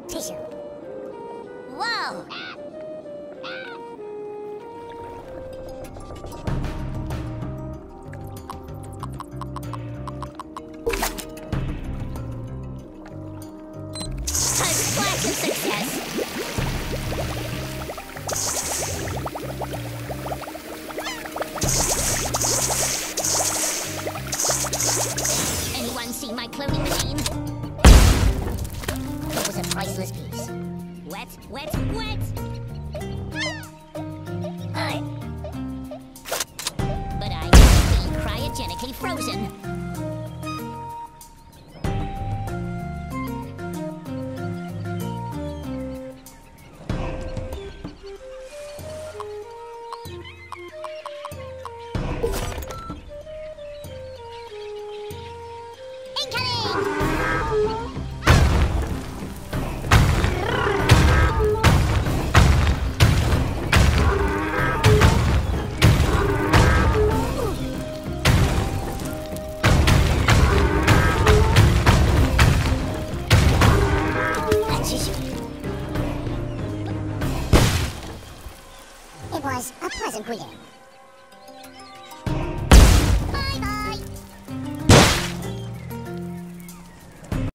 Tissue. Whoa! A splash of success! Anyone see my cloning machine? It was a priceless piece. Wet, wet, wet! But I am being cryogenically frozen. It was a pleasant greeting.